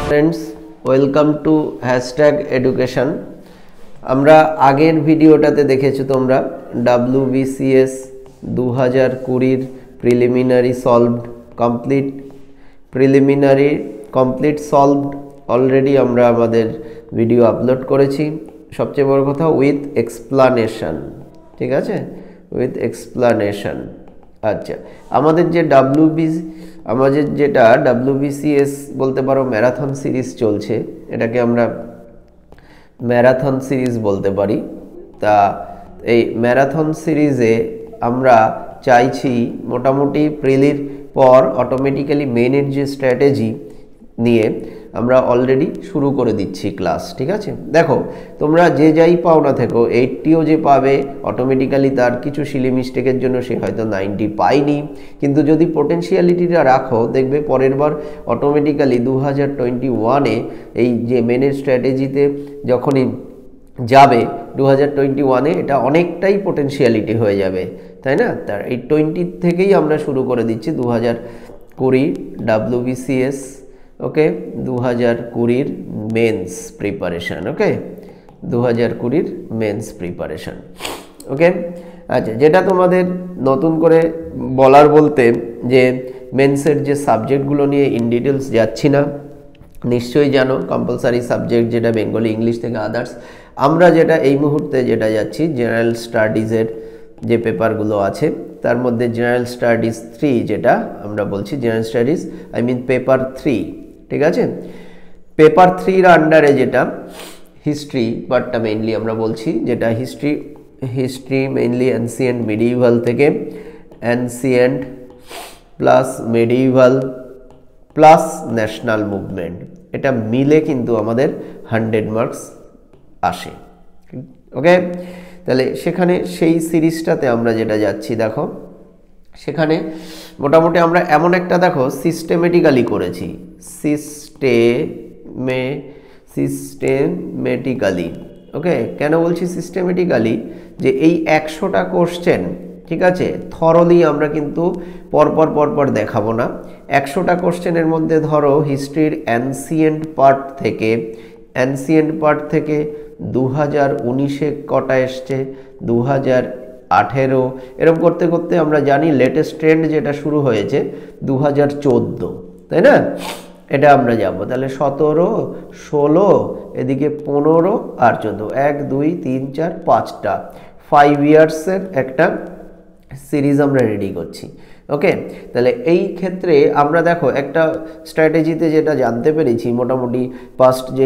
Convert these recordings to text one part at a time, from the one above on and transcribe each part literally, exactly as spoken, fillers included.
Friends welcome to hashtag education. আমরা আগের ভিডিওটাতে দেখেছো তোমরা ডব্লিউবিসিএস দু হাজার কুড়ির preliminary solved complete preliminary complete solved already আমরা আমাদের ভিডিও আপলোড করেছি। সবচেয়ে বড় কথা উইথ এক্সপ্লানেশন, ঠিক আছে, উইথ এক্সপ্লানেশন। আচ্ছা, আমাদের যে ডব্লিউবি আমাদের যেটা ডব্লিউবিসিএস বলতে পারো ম্যারাথন সিরিজ চলছে, এটাকে আমরা ম্যারাথন সিরিজ বলতে পারি। তা এই ম্যারাথন সিরিজে আমরা চাইছি মোটামুটি প্রিলির পর অটোমেটিক্যালি মেনের যে স্ট্র্যাটেজি নিয়ে আমরা অলরেডি শুরু করে দিচ্ছি ক্লাস, ঠিক আছে। দেখো তোমরা যে যাই পাও না থেকো, এইটটিও যে পাবে অটোমেটিক্যালি তার কিছু সিলি মিস্টেকের জন্য সে হয়তো নাইনটি পায়নি, কিন্তু যদি পোটেনশিয়ালিটিটা রাখো দেখবে পরের বার অটোমেটিক্যালি দু হাজার টোয়েন্টি ওয়ানে এই যে মেনের স্ট্র্যাটেজিতে যখনই যাবে দু হাজার টোয়েন্টি ওয়ানে এটা অনেকটাই পোটেনশিয়ালিটি হয়ে যাবে, তাই না। তার এই টোয়েন্টি থেকেই আমরা শুরু করে দিচ্ছি দু হাজার কুড়ি ডাব্লিউবিসিএস, ওকে, দু হাজার কুড়ির মেন্স প্রিপারেশান, ওকে, দু হাজার কুড়ির মেন্স প্রিপারেশান, ওকে। আচ্ছা, যেটা তোমাদের নতুন করে বলার বলতে যে মেন্সের যে সাবজেক্টগুলো নিয়ে ইন ডিটেলস যাচ্ছি না, নিশ্চয়ই জানো কম্পালসারি সাবজেক্ট যেটা বেঙ্গলি, ইংলিশ থেকে আদার্স। আমরা যেটা এই মুহূর্তে যেটা যাচ্ছি জেনারেল স্টাডিজের যে পেপারগুলো আছে তার মধ্যে জেনারেল স্টাডিজ থ্রি, যেটা আমরা বলছি general studies I mean paper three, ঠিক আছে। পেপার থ্রির আন্ডারে যেটা হিস্ট্রি পার্টটা মেইনলি আমরা বলছি, যেটা history history mainly ancient medieval থেকে ancient plus medieval plus national movement, এটা মিলে কিন্তু আমাদের হান্ড্রেড মার্কস আসে, ওকে। তাহলে সেখানে সেই সিরিজটাতে আমরা যেটা যাচ্ছি, দেখো সেখানে মোটামুটি আমরা এমন একটা দেখো সিস্টেমেটিক্যালি করেছি, সিস্টেমে সিস্টেমেটিক্যালি ওকে। কেন বলছি সিস্টেমেটিক্যালি, যে এই একশোটা কোশ্চেন, ঠিক আছে, থরলি আমরা কিন্তু পরপর পরপর দেখাবো না। একশোটা কোশ্চেনের মধ্যে ধরো হিস্ট্রির অ্যানসিয়েন্ট পার্ট থেকে অ্যানসিয়েন্ট পার্ট থেকে দু হাজার উনিশে কটা এসছে, দু হাজার আঠেরো, এরকম করতে করতে আমরা জানি লেটেস্ট ট্রেন্ড যেটা শুরু হয়েছে দু হাজার চোদ্দো, তাই না। এটা আমরা যাব, তাহলে সতেরো, ষোলো, এদিকে পনেরো আর চোদ্দো, এক দুই তিন চার পাঁচটা ফাইভ ইয়ার্সের একটা সিরিজ আমরা রেডি করছি, ওকে। তাহলে এই ক্ষেত্রে আমরা দেখো একটা স্ট্র্যাটেজিতে যেটা জানতে পেরেছি, মোটামুটি পাস্ট যে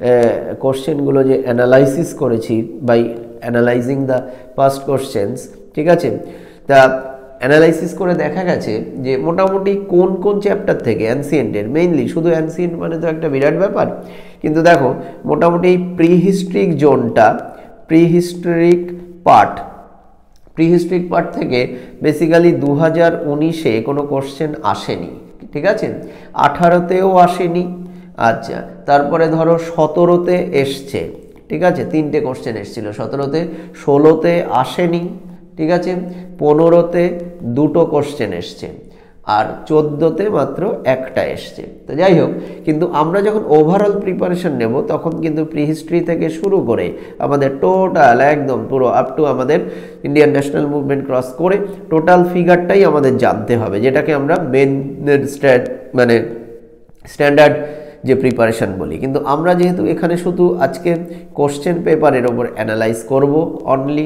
কোশ্চেনগুলো যে অ্যানালাইসিস করেছি by analysing the past questions, ঠিক আছে। তা অ্যানালাইসিস করে দেখা গেছে যে মোটামুটি কোন কোন চ্যাপ্টার থেকে অ্যানসিয়েন্টের, মেইনলি শুধু অ্যানসিয়েন্ট মানে তো একটা বিরাট ব্যাপার, কিন্তু দেখো মোটামুটি এই প্রিহিস্ট্রিক জোনটা, প্রিহিস্ট্রিক পার্ট প্রিহিস্ট্রিক পার্ট থেকে বেসিক্যালি দু হাজার উনিশে কোনো কোশ্চেন আসেনি, ঠিক আছে, আঠারোতেও আসেনি। আচ্ছা, তারপরে ধরো সতেরোতে এসছে, ঠিক আছে, তিনটে কোশ্চেন এসেছিল সতেরোতে, ষোলোতে আসেনি, ঠিক আছে, পনেরোতে দুটো কোশ্চেন এসছে, আর চোদ্দোতে মাত্র একটা এসছে। তো যাই হোক, কিন্তু আমরা যখন ওভারঅল প্রিপারেশন নেব তখন কিন্তু প্রিহিস্ট্রি থেকে শুরু করে আমাদের টোটাল একদম পুরো আপ টু আমাদের ইন্ডিয়ান ন্যাশনাল মুভমেন্ট ক্রস করে টোটাল ফিগারটাই আমাদের জানতে হবে, যেটাকে আমরা মেন স্ট্যাট মানে স্ট্যান্ডার্ড যে প্রিপারেশন বলি। কিন্তু আমরা যেহেতু এখানে শুধু আজকে কোশ্চেন পেপারের ওপর অ্যানালাইজ করব, only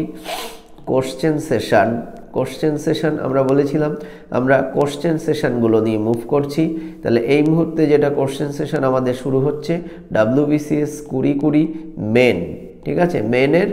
question session question session আমরা বলেছিলাম আমরা কোশ্চেন সেশনগুলো নিয়ে মুভ করছি। তাহলে এই মুহূর্তে যেটা কোশ্চেন সেশন আমাদের শুরু হচ্ছে ডাব্লিউবিসিএস কুড়ি কুড়ি মেন, ঠিক আছে, মেনের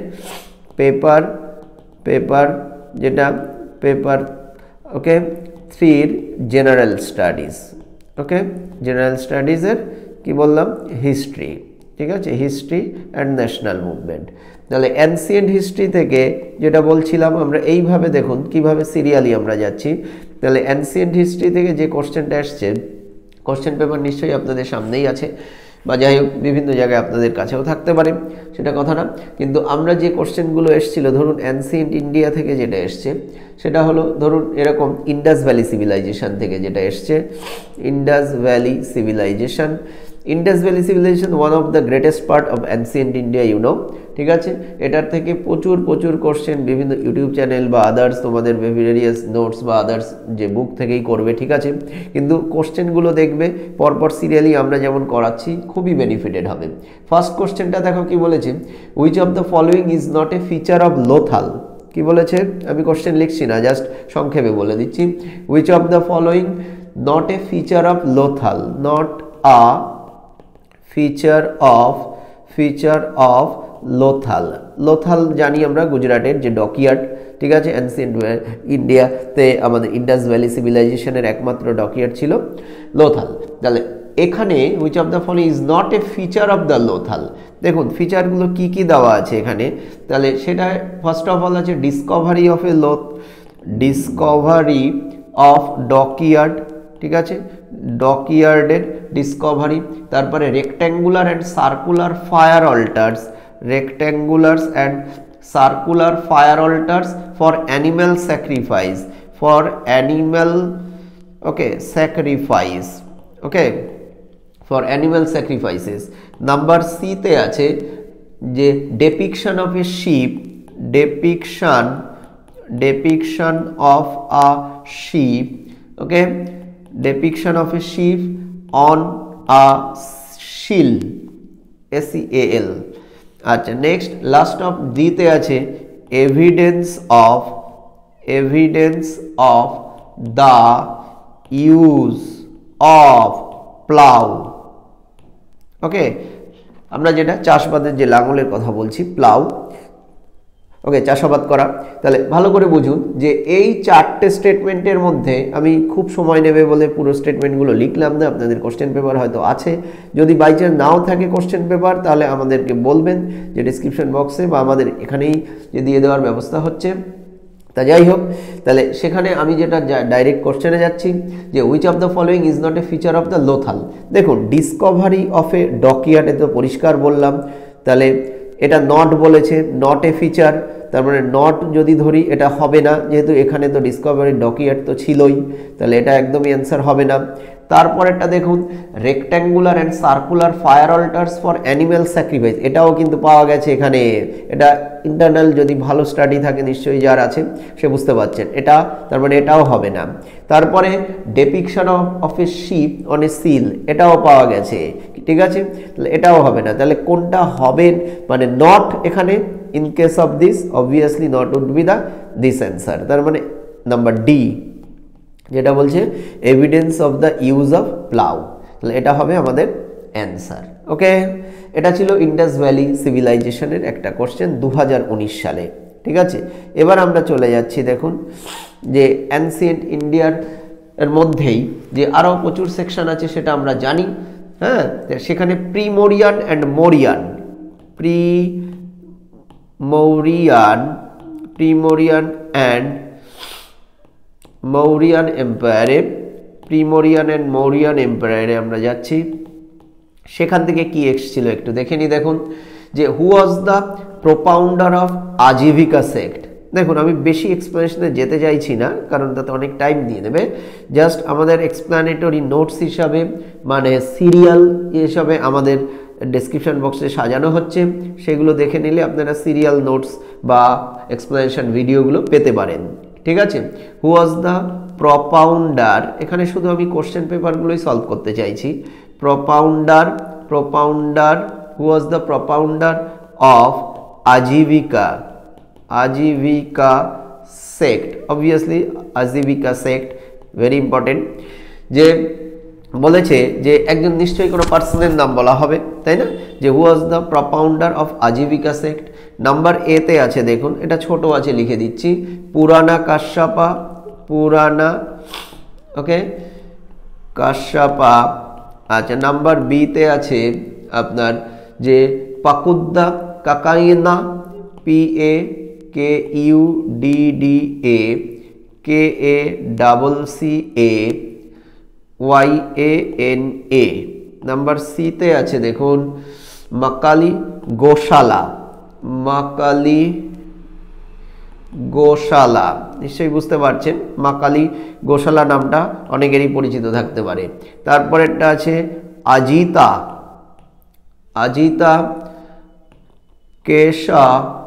পেপার পেপার যেটা পেপার ওকে থ্রির জেনারেল স্টাডিজ, ওকে, জেনারেল স্টাডিজের কি বললাম হিস্ট্রি, ঠিক আছে, হিস্ট্রি অ্যান্ড ন্যাশনাল মুভমেন্ট। তাহলে অ্যানসিয়েন্ট হিস্ট্রি থেকে যেটা বলছিলাম আমরা এইভাবে দেখুন কিভাবে সিরিয়ালি আমরা যাচ্ছি। তাহলে অ্যানসিয়েন্ট হিস্ট্রি থেকে যে কোশ্চেনটা আসছে, কোশ্চেন পেপার নিশ্চয়ই আপনাদের সামনেই আছে বা যাই হোক বিভিন্ন জায়গায় আপনাদের কাছেও থাকতে পারে, সেটা কথা না, কিন্তু আমরা যে কোশ্চেনগুলো এসেছিল ধরুন অ্যানসিয়েন্ট ইন্ডিয়া থেকে যেটা এসছে সেটা হলো ধরুন এরকম ইন্ডাস ভ্যালি সিভিলাইজেশন থেকে যেটা এসছে, Indus valley civilization Indus valley civilization one of the greatest part of ancient India you know, ঠিক আছে। এটার থেকে প্রচুর প্রচুর কোশ্চেন বিভিন্ন ইউটিউব চ্যানেল বা আদার্স তোমাদের ভেরিয়াস নোটস বা আদার্স যে বুক থেকেই করবে, ঠিক আছে। কিন্তু কোশ্চেনগুলো দেখবে পরপর সিরিয়ালি আমরা যেমন করাচ্ছি, খুবই বেনিফিটেড হবে। ফার্স্ট কোশ্চেনটা দেখো কি বলেছে, which of the following is not a feature of Lothal. কি বলেছে, আমি কোশ্চেন লিখছি না, জাস্ট সংক্ষেপে বলে দিচ্ছি। Which of the following not a feature of Lothal, not a feature of feature of Lothal. Lothal জানি আমরা গুজরাটের যে ডকইয়ার্ড, ঠিক আছে। অ্যানসিয়েন্ট ইন্ডিয়াতে আমাদের ইন্ডাস ভ্যালি সিভিলাইজেশনের একমাত্র ডকইয়ার্ড ছিল লোথাল। তাহলে এখানে which of the following is not a feature of the Lothal, দেখুন ফিচারগুলো কি কি দেওয়া আছে এখানে। তাহলে সেটা ফার্স্ট অফ অল আছে ডিসকভারি অফ এ লোথ, ডিসকভারি অফ ডকইয়ার্ড, ঠিক আছে, ডকইয়ার্ডের ডিসকভারি। তারপরে rectangular and circular fire altars, rectangulars and circular fire altars for animal sacrifice, for animal okay sacrifice, okay for animal sacrifices. Number সিতে আছে যে depiction of a ship, depiction depiction of a ship, okay depiction of a sheep on a shield, S E A L। আচ্ছা next last of দিতে আছে evidence of evidence of the use of plough, okay আমরা যেটা চাষবাদের যে লাঙলের কথা বলছি, plough, ওকে চাষাবাদ করা। তাহলে ভালো করে বুঝুন যে এই চারটে স্টেটমেন্টের মধ্যে আমি খুব সময় নেবে বলে পুরো স্টেটমেন্টগুলো লিখলাম না, আপনাদের কোশ্চেন পেপার হয়তো আছে, যদি বাই চান্স নাও থাকে কোশ্চেন পেপার তাহলে আমাদেরকে বলবেন যে ডিসক্রিপশন বক্সে বা আমাদের এখানেই যে দিয়ে দেওয়ার ব্যবস্থা হচ্ছে। তা যাই হোক, তাহলে সেখানে আমি যেটা ডাইরেক্ট কোশ্চেনে যাচ্ছি যে which of the following is not a feature of the Lothal. দেখুন ডিসকভারি অফ এ ডকইয়ার্ডে তো পরিষ্কার বললাম, তাহলে এটা নট বলেছে, নট এ ফিচার, তার মানে নট যদি ধরি এটা হবে না, যেহেতু এখানে তো ডিসকভারি ডকইয়ার্ড তো ছিলই, তাহলে এটা একদমই অ্যান্সার হবে না। তারপরেরটা দেখুন rectangular and circular fire altars for animal sacrifice, এটাও কিন্তু পাওয়া গেছে এখানে। এটা ইন্টারনাল যদি ভালো স্টাডি থাকে নিশ্চয়ই যার আছে সে বুঝতে পারছেন, এটা তার মানে এটাও হবে না। তারপরে depiction of of a ship on a seal, এটাও পাওয়া গেছে, ঠিক আছে, তাহলে এটাও হবে না। তাহলে কোনটা হবে, মানে নট এখানে in case of this obviously not would be the this answer, তার মানে নাম্বার ডি যেটা বলছে evidence of the use of plough, তাহলে এটা হবে আমাদের অ্যান্সার। ওকে, এটা ছিল ইন্ডাস ভ্যালি সিভিলাইজেশনের একটা কোশ্চেন দু হাজার উনিশ সালে, ঠিক আছে। এবার আমরা চলে যাচ্ছি, দেখুন যে অ্যানসিয়েন্ট ইন্ডিয়ার এর মধ্যেই যে আরও প্রচুর সেকশন আছে সেটা আমরা জানি, হ্যাঁ, সেখানে pre Mauryan and Mauryan, pre Mauryan pre Mauryan and Mauryan এম্পায়ারে, প্রি মৌরিয়ান অ্যান্ড মৌরিয়ান এম্পায়ারে আমরা যাচ্ছি। সেখান থেকে কি এসেছিল একটু দেখে নি। দেখুন যে who was the propounder of Ajivika sect. দেখুন আমি বেশি এক্সপ্লেনেশনে যেতে চাইছি না, কারণ তাতে অনেক টাইম দিয়ে দেবে। জাস্ট আমাদের এক্সপ্লানেটরি নোটস হিসাবে, মানে সিরিয়াল হিসাবে আমাদের ডেসক্রিপশন বক্সে সাজানো হচ্ছে, সেগুলো দেখে নিলে আপনারা সিরিয়াল নোটস বা এক্সপ্লেনেশন ভিডিওগুলো পেতে পারেন, ঠিক আছে। হু ওয়াজ দ্য প্রপাউন্ডার, এখানে শুধু আমি কোশ্চেন পেপারগুলোই সলভ করতে চাইছি। Propounder propounder who was the propounder of Ajivika, Ajivika sect, obviously Ajivika sect very important. যে বলেছে যে একজন নিশ্চয়ই কোনো পার্সনের নাম বলা হবে, তাই না, যে who was the propounder of Ajivika sect. Number এতে আছে, দেখুন এটা ছোট আছে লিখে দিচ্ছি, পুরানা কাশ্যপা, পুরানা ওকে কাশ্যপা। আচ্ছা নাম্বার বিতে আছে আপনার যে Pakudda Kaccayana, P A K U D D A K A double C A Y A N A. Number সিতে আছে দেখুন মাকালি গোশালা, মাকালি গোশালা, নিশ্চয়ই বুঝতে পারছেন মাকালি গোশালা নামটা অনেকেরই পরিচিত থাকতে পারে। তারপরেরটা আছে আজিতা, আজিতা কেশা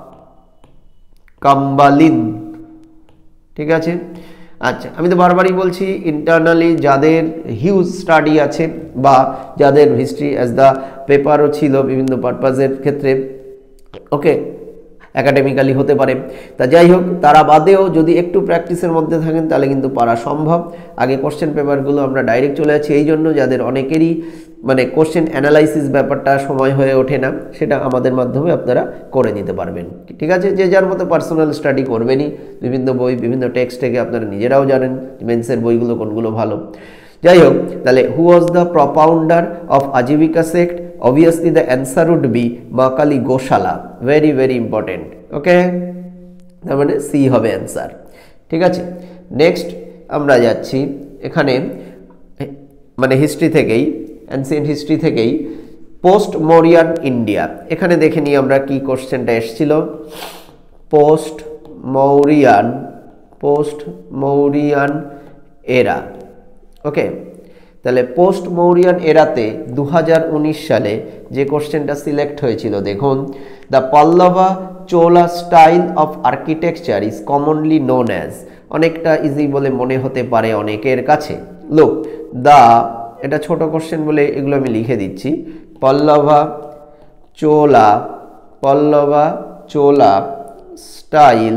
কাম্বালিন। ঠিক আছে, আচ্ছা আমি তো বারবারই বলছি ইন্টারনালি যাদের হিউজ স্টাডি আছে বা যাদের হিস্ট্রি অ্যাজ দ্য পেপারও ছিল বিভিন্ন পারপাজের ক্ষেত্রে, ওকে একাডেমিক্যালি হতে পারে, তা যাই হোক তারা বাদেও যদি একটু প্র্যাকটিসের মধ্যে থাকেন তাহলে কিন্তু পারা সম্ভব। আগে কোশ্চেন পেপারগুলো আমরা ডাইরেক্ট চলে যাচ্ছি, এই জন্য যাদের অনেকেরই মানে কোশ্চেন অ্যানালাইসিস ব্যাপারটা সময় হয়ে ওঠে না, সেটা আমাদের মাধ্যমে আপনারা করে নিতে পারবেন। ঠিক আছে, যে যার মতো পার্সোনাল স্টাডি করবেনই, বিভিন্ন বই বিভিন্ন টেক্সট থেকে আপনারা নিজেরাও জানেন মেন্সের বইগুলো কোনগুলো ভালো। যাই হোক, তাহলে who was the propounder of Ajivika sect? Obviously the answer would be Makkhali Gosala, very very important. Okay, তার মানে সি হবে অ্যান্সার। ঠিক আছে, নেক্সট আমরা যাচ্ছি এখানে মানে হিস্ট্রি থেকেই, অ্যানসিয়েন্ট হিস্ট্রি থেকেই পোস্ট মৌরিয়ান ইন্ডিয়া। এখানে দেখে নিই আমরা কি কোশ্চেনটা এসেছিল। পোস্ট মৌরিয়ান, পোস্ট মৌরিয়ান এরা। ওকে, তাহলে পোস্ট মৌরিয়ান এরাতে দু হাজার উনিশ সালে যে কোশ্চেনটা সিলেক্ট হয়েছিল দেখুন, the Pallava Chola style of architecture is commonly known as. অনেকটা ইজি বলে মনে হতে পারে অনেকের কাছে। লুক দ্য, এটা ছোট কোশ্চেন বলে এগুলো আমি লিখে দিচ্ছি, Pallava Chola, Pallava Chola style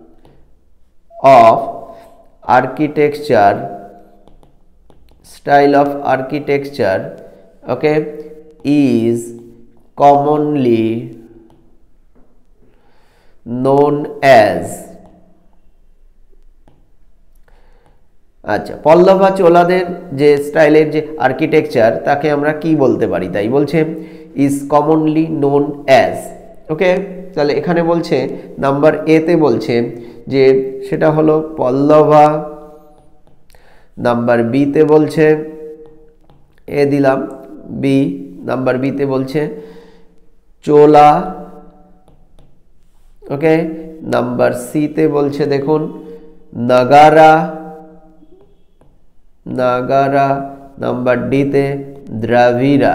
of architecture, style of architecture, okay, is commonly known as, আচ্ছা পল্লবা চোলাদের যে স্টাইলের যে আর্কিটেকচার তাকে আমরা কি বলতে পারি, তাই বলছে is commonly known as। ওকে, তাহলে এখানে বলছে নাম্বার এ তে বলছে যে সেটা হলো পল্লবা, নাম্বার বি তে বলছে এ দিলাম বি, নাম্বার বি তে বলছে চোলা, ওকে, নাম্বার সি তে বলছে দেখুন নাগারা, নাগারা, নাম্বার ডি তে দ্রাভিড়া,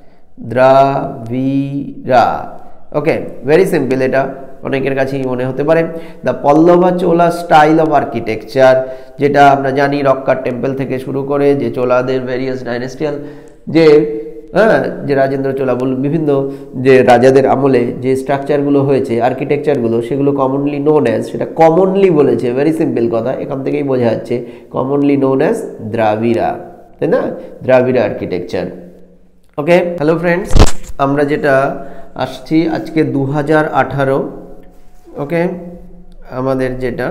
দ্রাভিড়া। ওকে, ভেরি সিম্পল, এটা অনেকের কাছেই মনে হতে পারে। The Pallava Chola style of architecture, যেটা আমরা জানি রক্কার টেম্পল থেকে শুরু করে যে চোলাদের ভেরিয়াস ডাইনেস্টিয়াল যে হ্যাঁ যে রাজেন্দ্র চোলা বল বিভিন্ন যে রাজাদের আমলে যে স্ট্রাকচারগুলো হয়েছে আর্কিটেকচারগুলো, সেগুলো কমনলি নোন অ্যাজ, সেটা কমনলি বলেছে, ভেরি সিম্পল কথা, এখান থেকেই বোঝা যাচ্ছে কমনলি নোন অ্যাজ দ্রাভিড়া, তাই না, Dravida architecture. Okay, hello friends, আমরা যেটা আসছি আজকে দু হাজার আঠারো, ওকে, আমাদের যেটা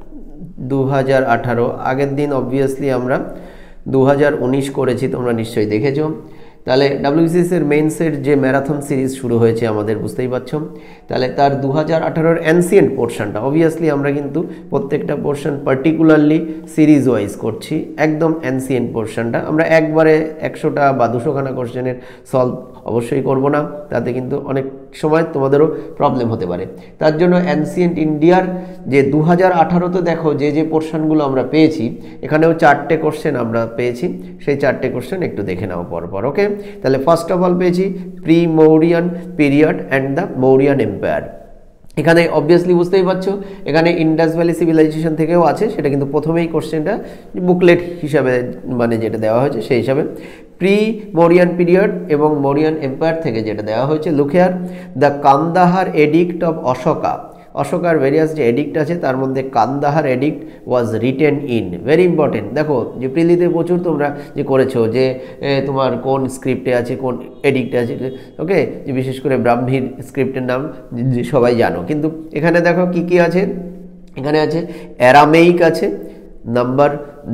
দু হাজার আঠারো, আগের দিন অবভিয়াসলি আমরা দু হাজার উনিশ করেছি, তোমরা নিশ্চয়ই দেখেছো। তাহলে ডাব্লিউবিসিএস এর মেইনসের যে ম্যারাথন সিরিজ শুরু হয়েছে আমাদের, বুঝতেই পারছো, তাহলে তার দু হাজার আঠারোর অ্যানসিয়েন্ট পোর্শনটা অবভিয়াসলি আমরা কিন্তু প্রত্যেকটা পোর্শন পার্টিকুলারলি সিরিজ ওয়াইজ করছি। একদম অ্যানসিয়েন্ট পোর্শনটা আমরা একবারে একশোটা বা দুশোখানা কোশ্চেনের সলভ অবশ্যই করব না, তাতে কিন্তু অনেক সময় তোমাদেরও প্রবলেম হতে পারে। তার জন্য অ্যানসিয়েন্ট ইন্ডিয়ার যে দু হাজার আঠারোতে দেখো যে যে পোর্শনগুলো আমরা পেয়েছি, এখানেও চারটে কোশ্চেন আমরা পেয়েছি, সেই চারটে কোশ্চেন একটু দেখে নাও পরপর। ওকে, তাহলে ফার্স্ট অফ অল পেয়েছি pre Mauryan period and the Mauryan empire. এখানে অবভিয়াসলি বুঝতেই পারছো এখানে ইন্ডাস ভ্যালি সিভিলাইজেশন থেকেও আছে, সেটা কিন্তু প্রথমেই কোশ্চেনটা বুকলেট হিসাবে মানে যেটা দেওয়া হয়েছে সেই হিসাবে প্রি মৌরিয়ান পিরিয়ড এবং মৌরিয়ান এম্পায়ার থেকে যেটা দেওয়া হয়েছে, look here the Kandahar edict of Ashoka. অশোকার ভেরিয়াস যে এডিক্ট আছে তার মধ্যে Kandahar edict was written in, very important. দেখো যে প্রিলিতে প্রচুর তোমরা যে করেছো যে তোমার কোন স্ক্রিপ্টে আছে কোন এডিক্টে আছে, ওকে, যে বিশেষ করে ব্রাহ্মীর স্ক্রিপ্টের নাম সবাই জানো, কিন্তু এখানে দেখো কি কি আছে, এখানে আছে অ্যারামেইক আছে, নাম্বার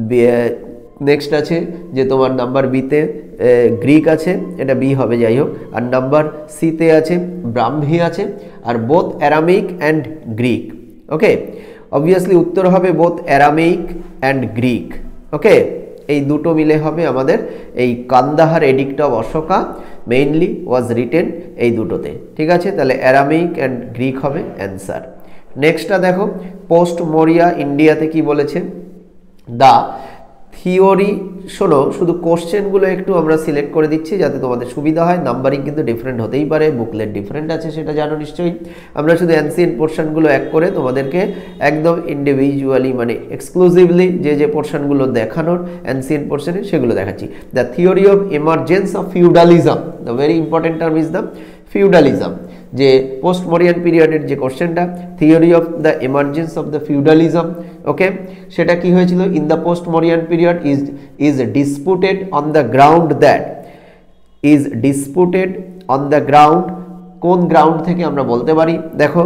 নেক্সট আছে যে তোমার নাম্বার বিতে গ্রিক আছে, এটা বি হবে যাই হোক, আর নাম্বার সিতে আছে ব্রাহ্মী আছে, আর both Aramaic and Greek. Okay, obviously উত্তর হবে both Aramaic and Greek. Okay, এই দুটো মিলে হবে আমাদের এই Kandahar edict of Ashoka mainly was written এই দুটোতে। ঠিক আছে, তাহলে অ্যারামেইক অ্যান্ড গ্রিক হবে অ্যান্সার। নেক্সটটা দেখো পোস্ট মৌরিয়া ইন্ডিয়াতে কি বলেছে, দ্য থিওরি শোনো, শুধু কোশ্চেনগুলো একটু আমরা সিলেক্ট করে দিচ্ছি যাতে তোমাদের সুবিধা হয়। নাম্বারিং কিন্তু ডিফারেন্ট হতেই পারে, বুকলেট ডিফারেন্ট আছে, সেটা জানো নিশ্চয়ই। আমরা শুধু অ্যানসিয়েন্ট পোর্শনগুলো এক করে তোমাদেরকে একদম ইন্ডিভিজুয়ালি মানে এক্সক্লুসিভলি যে যে পোর্শনগুলো দেখানোর অ্যানসিয়েন্ট পোর্শনে সেগুলো দেখাচ্ছি। The theory of emergence of feudalism, the very important term is the feudalism. যে পোস্ট মরিয়ান পিরিয়ডের যে কোশ্চেনটা, theory of the emergence of the feudalism, okay, সেটা কি হয়েছিল? In the post Mauryan period is is disputed on the ground that is disputed on the ground, কোন ground থেকে আমরা বলতে পারি? দেখো,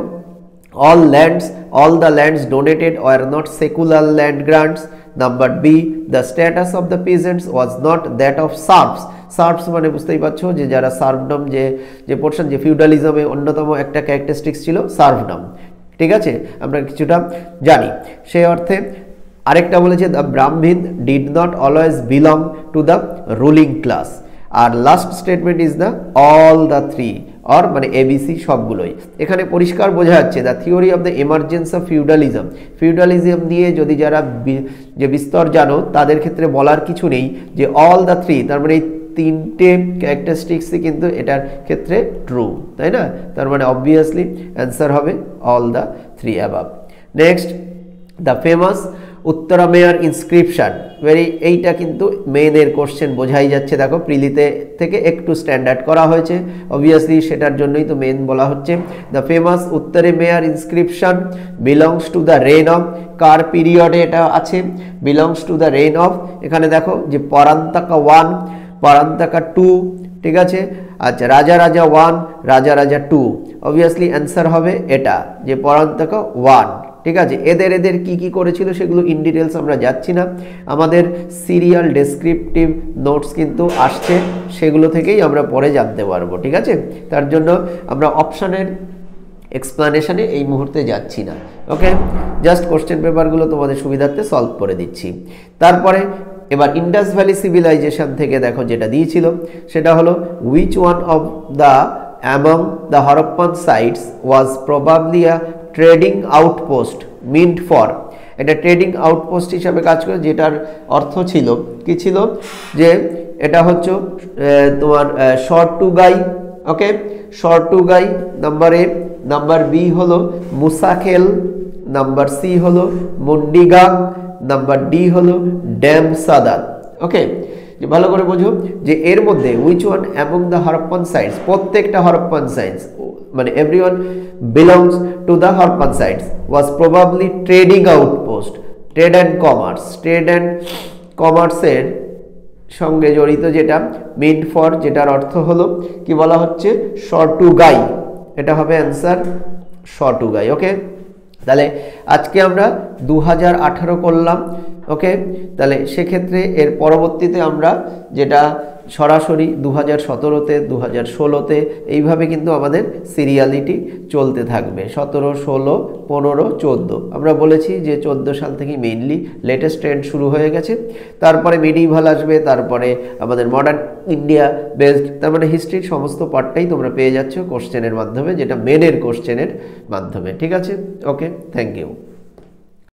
all lands all the lands donated were not secular land grants. Number B, the status of the peasants was not that of serfs. Serves মানে বুঝতেই পারছো যে যারা সার্ভডম, যে যে পোর্শন, যে ফিউডালিজমে অন্যতম একটা ক্যারেক্টারিস্টিক্স ছিল সার্ভডম, ঠিক আছে, আমরা কিছুটা জানি। সেই অর্থে আরেকটা বলেছে the Brahman did not always belong to the ruling class. আর last statement is the all the three or মানে এবিসি সবগুলোই। এখানে পরিষ্কার বোঝা যাচ্ছে the theory of the emergence of feudalism. Feudalism নিয়ে যদি যারা যে বিস্তর জানো তাদের ক্ষেত্রে বলার কিছু নেই যে অল দ্য থ্রি, তার মানে এই তিনটে ক্যারেক্টারিস্টিক্সই কিন্তু এটার ক্ষেত্রে ট্রু, তাই না? তার মানে অবভিয়াসলি অ্যান্সার হবে all the three above. Next, the famous Uttaramerur inscription. Very এইটা কিন্তু মেনের কোশ্চেন বোঝাই যাচ্ছে, দেখো প্রিলিতে থেকে একটু স্ট্যান্ডার্ড করা হয়েছে, অবভিয়াসলি সেটার জন্যই তো মেন বলা হচ্ছে। The famous Uttaramerur inscription belongs to the reign of, কার পিরিয়ডে এটা আছে? Belongs to the reign of. এখানে দেখো যে পরান্তাকা ওয়ান, পরান্তাকা টু, ঠিক আছে, আচ্ছা রাজা রাজা ওয়ান, রাজা রাজা টু, অবভিয়াসলি অ্যান্সার হবে এটা যে পরান্তাকা ওয়ান, ঠিক আছে। এদের এদের কি কি করেছিল সেগুলো ইন ডিটেলস আমরা যাচ্ছি না, আমাদের সিরিয়াল ডেসক্রিপটিভ নোটস কিন্তু আসছে, সেগুলো থেকেই আমরা পরে জানতে পারবো, ঠিক আছে। তার জন্য আমরা অপশানের এক্সপ্লানেশনে এই মুহূর্তে যাচ্ছি না, ওকে, জাস্ট কোশ্চেন পেপারগুলো তোমাদের সুবিধার্থে সলভ করে দিচ্ছি। তারপরে এবার ইন্ডাস ভ্যালি সিভিলাইজেশন থেকে দেখো যেটা দিয়েছিল সেটা হলো which one of the among the Harappan sites was probably a trading outpost meant for. এটা ট্রেডিং আউটপোস্ট হিসাবে কাজ করে, যেটার অর্থ ছিল কি ছিল যে এটা হচ্ছে তোমার Shortugai, okay, Shortugai number A. Number B হলো মুসাখেল, নাম্বার সি হলো মুন্ডিগাং, নাম্বার ডি হলো ড্যাম সাদাত, ওকে। যে ভালো করে বোঝো যে এর মধ্যে which one among the Harappan sites, প্রত্যেকটা হরপ্পান সাইটস মানে everyone belongs to the Harappan sites was probably trading outpost, trade and commerce, trade and কমার্সের সঙ্গে জড়িত, যেটা মিন্ট ফর, যেটার অর্থ হলো কি বলা হচ্ছে শর্ট টু গাই, এটা হবে answer Shortugai, okay. তাহলে আজকে আমরা দু হাজার আঠারো করলাম, ওকে। তাহলে সেক্ষেত্রে এর পরবর্তীতে আমরা যেটা সরাসরি দু হাজার সতেরোতে, দু হাজার ষোলোতে এইভাবে কিন্তু আমাদের সিরিয়ালিটি চলতে থাকবে, সতেরো, ষোলো, পনেরো, চোদ্দো। আমরা বলেছি যে চোদ্দো সাল থেকেই মেইনলি লেটেস্ট ট্রেন্ড শুরু হয়ে গেছে, তারপরে মিডিভাল আসবে, তারপরে আমাদের মডার্ন ইন্ডিয়া বেসড, তার মানে হিস্ট্রির সমস্ত পার্টটাই তোমরা পেয়ে যাচ্ছ কোশ্চেনের মাধ্যমে, যেটা মেনের কোশ্চেনের মাধ্যমে, ঠিক আছে, ওকে, থ্যাংক ইউ।